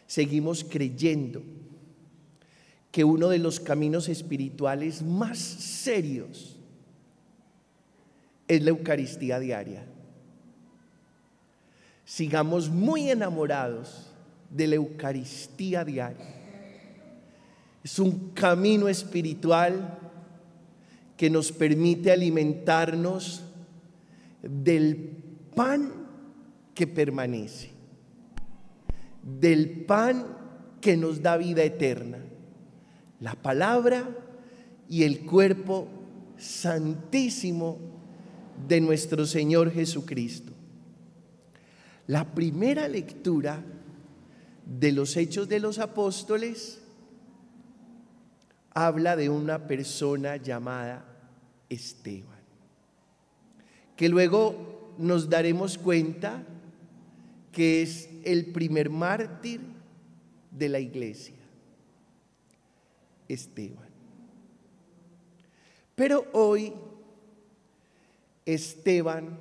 seguimos creyendo que uno de los caminos espirituales más serios es la Eucaristía diaria. Sigamos muy enamorados de la Eucaristía diaria. Es un camino espiritual que nos permite alimentarnos del pan que permanece, del pan que nos da vida eterna, la palabra y el cuerpo santísimo de nuestro Señor Jesucristo. La primera lectura de los Hechos de los Apóstoles habla de una persona llamada Esteban, que luego nos daremos cuenta que es el primer mártir de la iglesia, Esteban. Pero hoy Esteban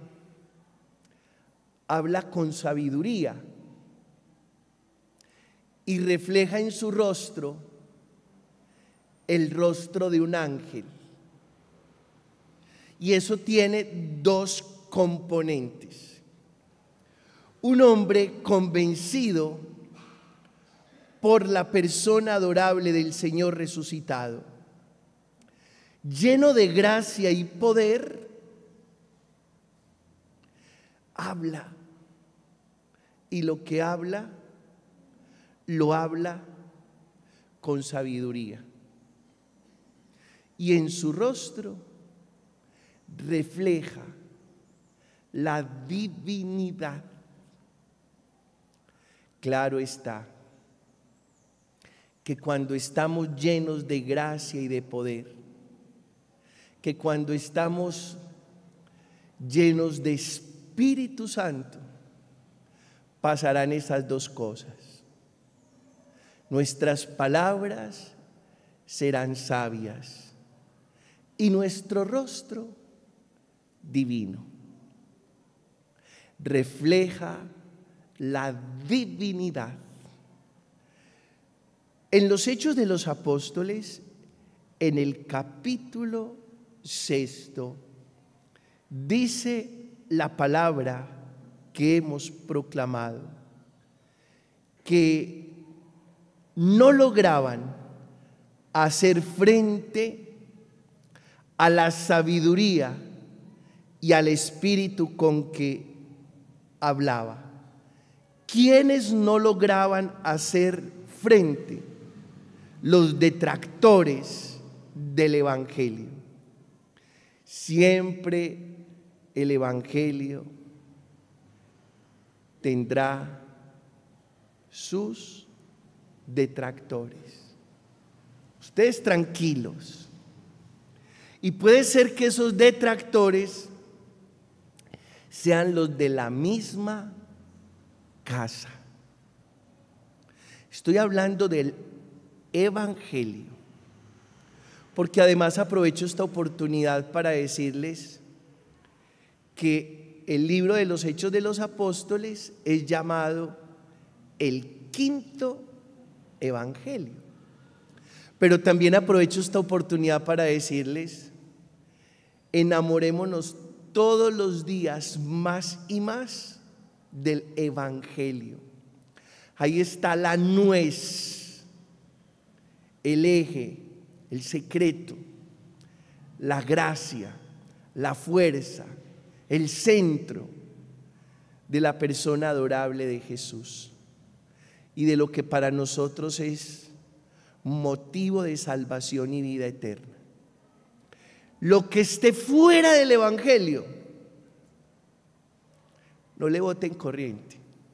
habla con sabiduría y refleja en su rostro el rostro de un ángel. Y eso tiene dos componentes. Un hombre convencido por la persona adorable del Señor resucitado, lleno de gracia y poder, habla. Y lo que habla, lo habla con sabiduría. Y en su rostro refleja la divinidad. Claro está que cuando estamos llenos de gracia y de poder, que cuando estamos llenos de Espíritu Santo, pasarán esas dos cosas. Nuestras palabras serán sabias y nuestro rostro divino. Refleja la divinidad. En los Hechos de los Apóstoles, en el capítulo 6, dice la palabra que hemos proclamado, que no lograban hacer frente a la sabiduría y al espíritu con que hablaba. ¿Quiénes no lograban hacer frente? Los detractores del Evangelio. Siempre el Evangelio tendrá sus detractores. Ustedes tranquilos. Y puede ser que esos detractores sean los de la misma casa. Estoy hablando del Evangelio, porque además aprovecho esta oportunidad para decirles que el libro de los Hechos de los Apóstoles es llamado el quinto Evangelio. Pero también aprovecho esta oportunidad para decirles, enamorémonos todos los días más y más del Evangelio. Ahí está la nuez, el eje, el secreto, la gracia, la fuerza, el centro de la persona adorable de Jesús y de lo que para nosotros es motivo de salvación y vida eterna. Lo que esté fuera del Evangelio, no le boten corriente.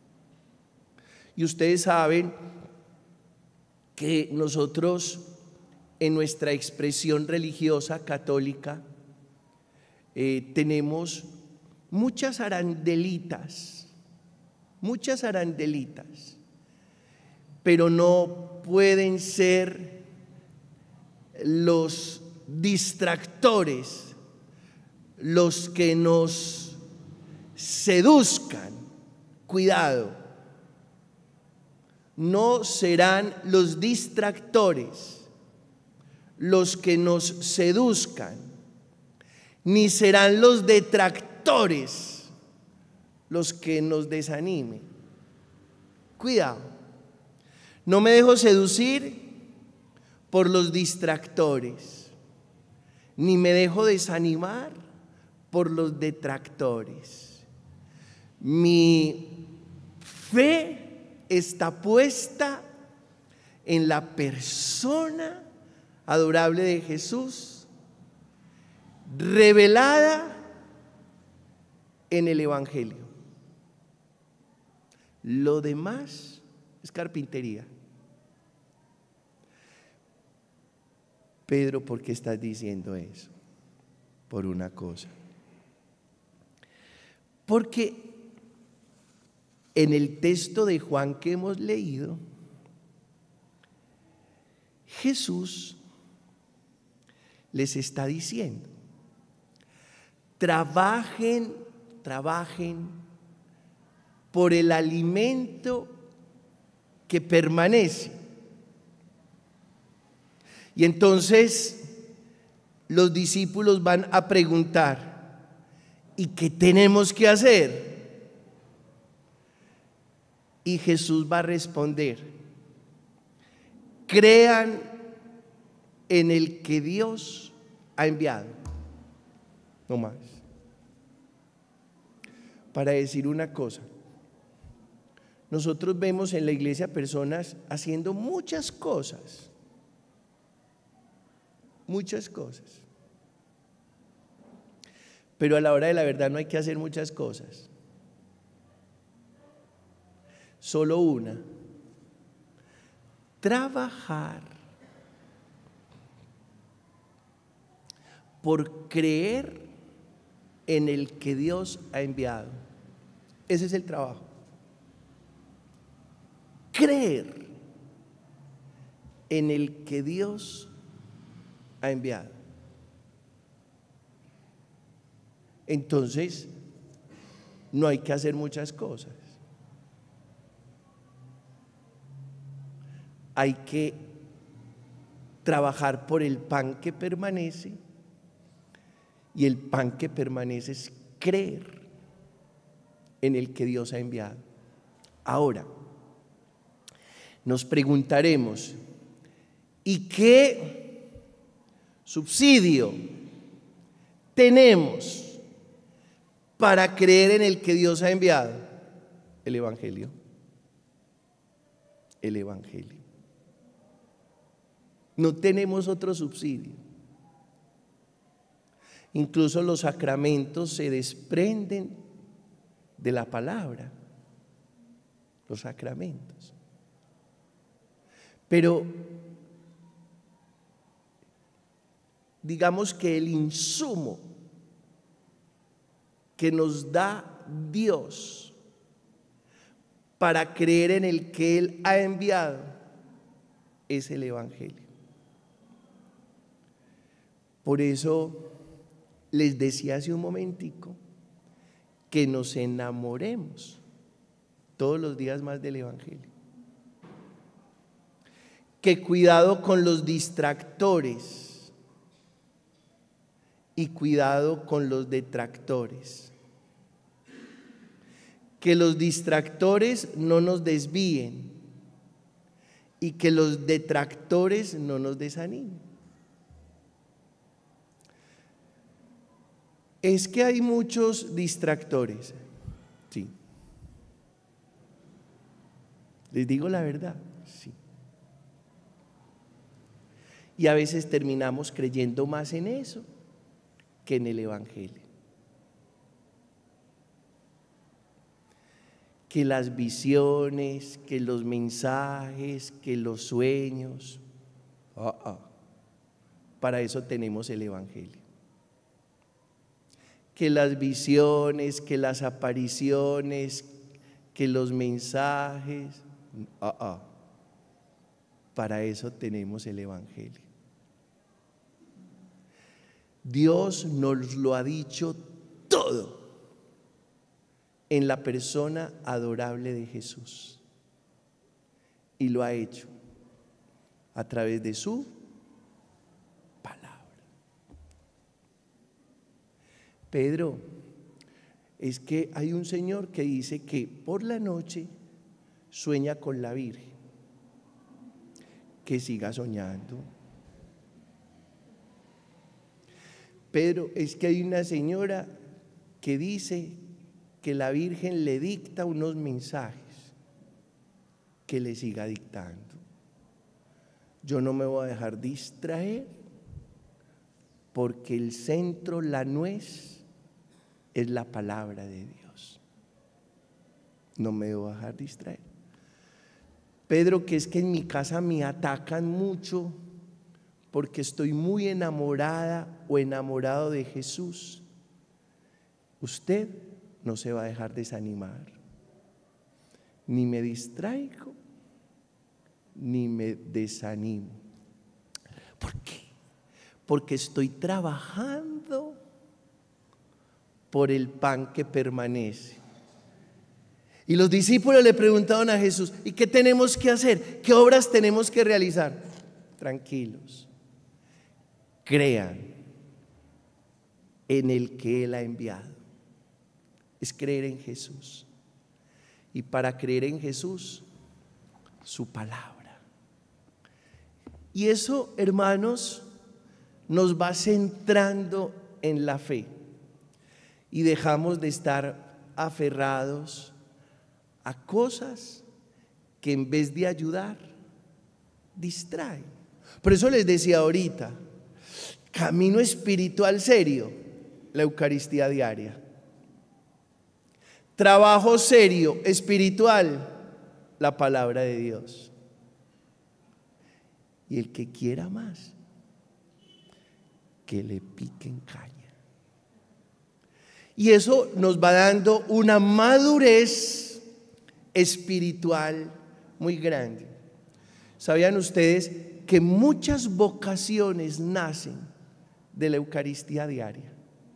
Y ustedes saben que nosotros en nuestra expresión religiosa católica tenemos muchas arandelitas, pero no pueden ser los distractores, los que nos seduzcan. Cuidado, no serán los distractores los que nos seduzcan, ni serán los detractores los que nos desanimen. Cuidado, no me dejo seducir por los distractores, ni me dejo desanimar por los detractores. Mi fe está puesta en la persona adorable de Jesús, revelada en el Evangelio. Lo demás es carpintería. Pedro, ¿por qué estás diciendo eso? Por una cosa. Porque en el texto de Juan que hemos leído, Jesús les está diciendo: trabajen por el alimento que permanece. Y entonces los discípulos van a preguntar: ¿y qué tenemos que hacer? Y Jesús va a responder: crean en el que Dios ha enviado. No más. Para decir una cosa, nosotros vemos en la iglesia personas haciendo muchas cosas, pero a la hora de la verdad no hay que hacer muchas cosas, solo una: trabajar por creer en el que Dios ha enviado. Ese es el trabajo. Creer en el que Dios ha enviado. Entonces, no hay que hacer muchas cosas. Hay que trabajar por el pan que permanece, y el pan que permanece es creer en el que Dios ha enviado. Ahora, nos preguntaremos: ¿y qué subsidio tenemos para creer en el que Dios ha enviado? El Evangelio. El Evangelio. No tenemos otro subsidio. Incluso los sacramentos se desprenden de la palabra. Los sacramentos. Pero digamos que el insumo que nos da Dios para creer en el que Él ha enviado es el Evangelio. Por eso les decía hace un momentico que nos enamoremos todos los días más del Evangelio. Que cuidado con los distractores y cuidado con los detractores. Que los distractores no nos desvíen y que los detractores no nos desanimen. Es que hay muchos distractores. Sí. Les digo la verdad. Sí. Y a veces terminamos creyendo más en eso que en el Evangelio. Que las visiones, que los mensajes, que los sueños. Para eso tenemos el Evangelio. Que las visiones, que las apariciones, que los mensajes. Para eso tenemos el Evangelio. Dios nos lo ha dicho todo en la persona adorable de Jesús. y lo ha hecho a través de su palabra. Pedro, es que hay un señor que dice que por la noche sueña con la Virgen. Que siga soñando. Pedro, es que hay una señora que dice que la Virgen le dicta unos mensajes, que le siga dictando. Yo no me voy a dejar distraer, porque el centro, la nuez, es la palabra de Dios. No me debo dejar distraer. Pedro, que es que en mi casa me atacan mucho porque estoy muy enamorada o enamorado de Jesús. Usted no se va a dejar desanimar. Ni me distraigo, ni me desanimo. ¿Por qué? Porque estoy trabajando por el pan que permanece. Y los discípulos le preguntaron a Jesús: ¿y qué tenemos que hacer? ¿Qué obras tenemos que realizar? Tranquilos, crean en el que Él ha enviado. Es creer en Jesús. Y para creer en Jesús, su palabra. Y eso, hermanos, nos va centrando en la fe. Y dejamos de estar aferrados a cosas que en vez de ayudar, distraen. Por eso les decía ahorita, camino espiritual serio, la Eucaristía diaria. Trabajo serio, espiritual, la palabra de Dios. Y el que quiera más, que le piquen caña. Y eso nos va dando una madurez espiritual muy grande. ¿Sabían ustedes que muchas vocaciones nacen de la Eucaristía diaria?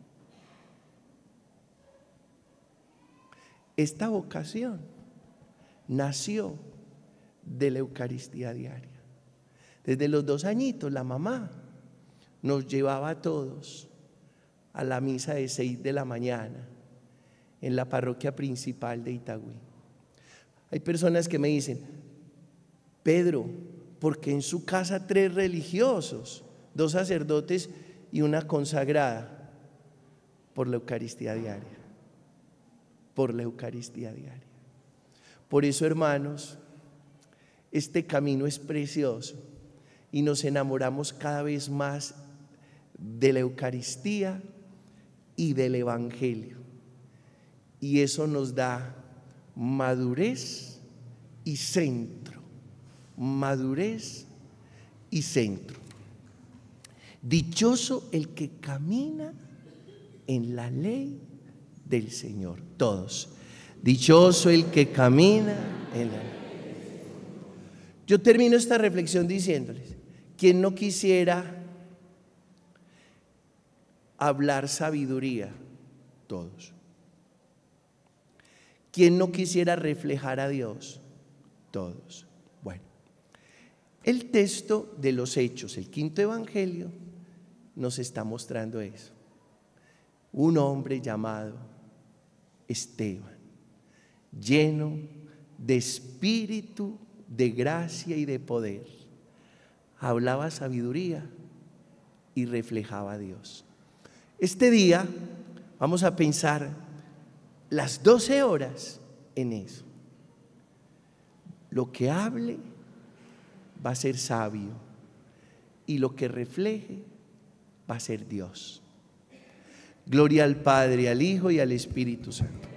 Esta vocación nació de la Eucaristía diaria. Desde los 2 añitos la mamá nos llevaba a todos a la misa de 6 de la mañana en la parroquia principal de Itagüí. Hay personas que me dicen: Pedro, ¿por qué en su casa 3 religiosos, 2 sacerdotes y una consagrada? Por la Eucaristía diaria. Por la Eucaristía diaria. Por eso, hermanos, este camino es precioso y nos enamoramos cada vez más de la Eucaristía y del Evangelio. Y eso nos da madurez y centro. Madurez y centro. Dichoso el que camina en la ley del Señor. Todos. Dichoso el que camina en la ley. Yo termino esta reflexión diciéndoles: ¿quién no quisiera hablar sabiduría? Todos. ¿Quién no quisiera reflejar a Dios? Todos. Bueno, el texto de los Hechos, el 5.º evangelio, nos está mostrando eso. Un hombre llamado Esteban, lleno de espíritu, de gracia y de poder, hablaba sabiduría y reflejaba a Dios. Este día vamos a pensar las 12 horas en eso. Lo que hable va a ser sabio y lo que refleje va a ser Dios. Gloria al Padre, al Hijo y al Espíritu Santo.